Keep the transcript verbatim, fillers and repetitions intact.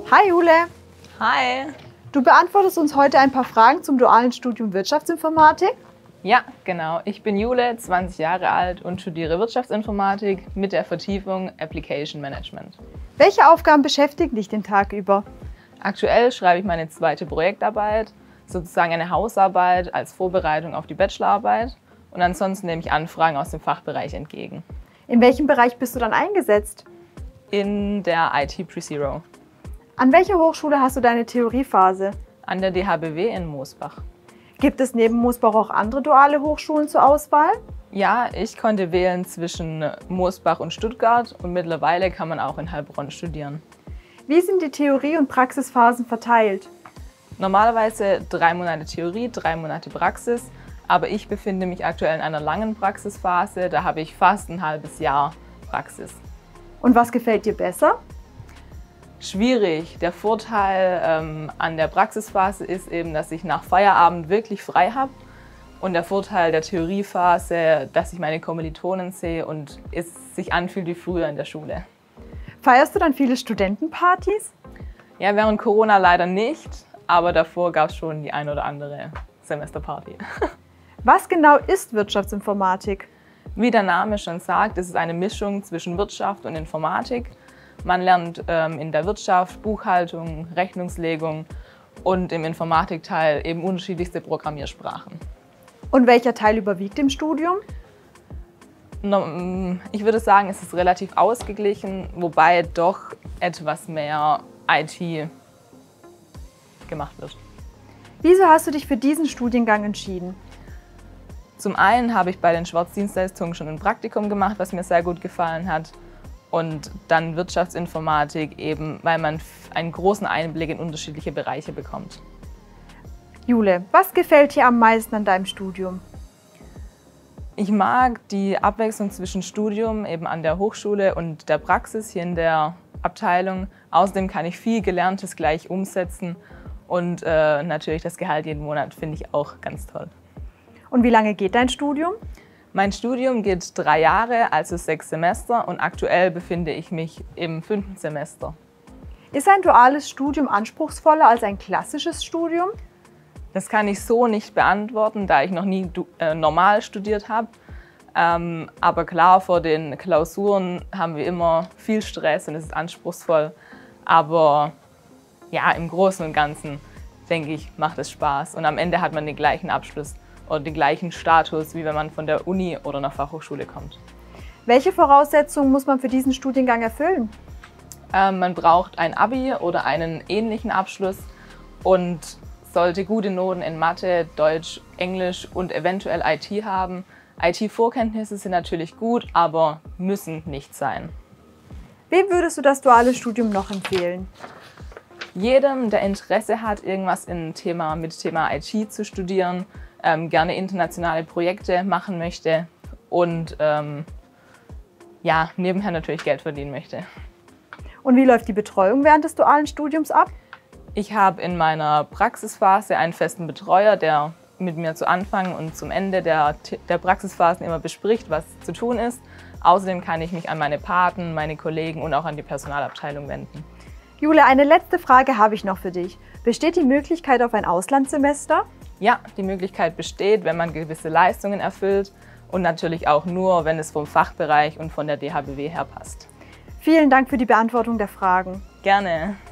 Hi Jule! Hi! Du beantwortest uns heute ein paar Fragen zum dualen Studium Wirtschaftsinformatik? Ja, genau. Ich bin Jule, zwanzig Jahre alt und studiere Wirtschaftsinformatik mit der Vertiefung Application Management. Welche Aufgaben beschäftigen dich den Tag über? Aktuell schreibe ich meine zweite Projektarbeit, sozusagen eine Hausarbeit als Vorbereitung auf die Bachelorarbeit, und ansonsten nehme ich Anfragen aus dem Fachbereich entgegen. In welchem Bereich bist du dann eingesetzt? In der I T Pre-Zero. An welcher Hochschule hast du deine Theoriephase? An der D H B W in Mosbach. Gibt es neben Mosbach auch andere duale Hochschulen zur Auswahl? Ja, ich konnte wählen zwischen Mosbach und Stuttgart und mittlerweile kann man auch in Heilbronn studieren. Wie sind die Theorie- und Praxisphasen verteilt? Normalerweise drei Monate Theorie, drei Monate Praxis, aber ich befinde mich aktuell in einer langen Praxisphase, da habe ich fast ein halbes Jahr Praxis. Und was gefällt dir besser? Schwierig. Der Vorteil ähm, an der Praxisphase ist eben, dass ich nach Feierabend wirklich frei habe. Und der Vorteil der Theoriephase, dass ich meine Kommilitonen sehe und es sich anfühlt wie früher in der Schule. Feierst du dann viele Studentenpartys? Ja, während Corona leider nicht, aber davor gab es schon die ein oder andere Semesterparty. Was genau ist Wirtschaftsinformatik? Wie der Name schon sagt, ist es eine Mischung zwischen Wirtschaft und Informatik. Man lernt ähm, in der Wirtschaft Buchhaltung, Rechnungslegung und im Informatikteil eben unterschiedlichste Programmiersprachen. Und welcher Teil überwiegt im Studium? Ich würde sagen, es ist relativ ausgeglichen, wobei doch etwas mehr I T gemacht wird. Wieso hast du dich für diesen Studiengang entschieden? Zum einen habe ich bei den Schwarzdienstleistungen schon ein Praktikum gemacht, was mir sehr gut gefallen hat. Und dann Wirtschaftsinformatik eben, weil man einen großen Einblick in unterschiedliche Bereiche bekommt. Jule, was gefällt dir am meisten an deinem Studium? Ich mag die Abwechslung zwischen Studium eben an der Hochschule und der Praxis hier in der Abteilung. Außerdem kann ich viel Gelerntes gleich umsetzen und äh, natürlich das Gehalt jeden Monat finde ich auch ganz toll. Und wie lange geht dein Studium? Mein Studium geht drei Jahre, also sechs Semester, und aktuell befinde ich mich im fünften Semester. Ist ein duales Studium anspruchsvoller als ein klassisches Studium? Das kann ich so nicht beantworten, da ich noch nie äh, normal studiert habe. Ähm, aber klar, vor den Klausuren haben wir immer viel Stress und es ist anspruchsvoll. Aber ja, im Großen und Ganzen, denke ich, macht es Spaß. Und am Ende hat man den gleichen Abschluss oder den gleichen Status, wie wenn man von der Uni oder einer Fachhochschule kommt. Welche Voraussetzungen muss man für diesen Studiengang erfüllen? Ähm, man braucht ein Abi oder einen ähnlichen Abschluss und sollte gute Noten in Mathe, Deutsch, Englisch und eventuell I T haben. I T-Vorkenntnisse sind natürlich gut, aber müssen nicht sein. Wem würdest du das duale Studium noch empfehlen? Jedem, der Interesse hat, irgendwas im Thema, mit Thema I T zu studieren, ähm, gerne internationale Projekte machen möchte und ähm, ja, nebenher natürlich Geld verdienen möchte. Und wie läuft die Betreuung während des dualen Studiums ab? Ich habe in meiner Praxisphase einen festen Betreuer, der mit mir zu Anfang und zum Ende der, der Praxisphasen immer bespricht, was zu tun ist. Außerdem kann ich mich an meine Paten, meine Kollegen und auch an die Personalabteilung wenden. Jule, eine letzte Frage habe ich noch für dich. Besteht die Möglichkeit auf ein Auslandssemester? Ja, die Möglichkeit besteht, wenn man gewisse Leistungen erfüllt und natürlich auch nur, wenn es vom Fachbereich und von der D H B W her passt. Vielen Dank für die Beantwortung der Fragen. Gerne.